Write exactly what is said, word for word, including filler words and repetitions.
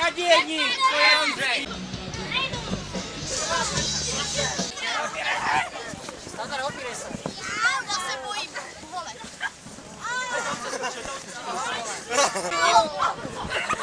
nadějení, to je Ondřej. Tatar, opírej se. Já se bojím, vole.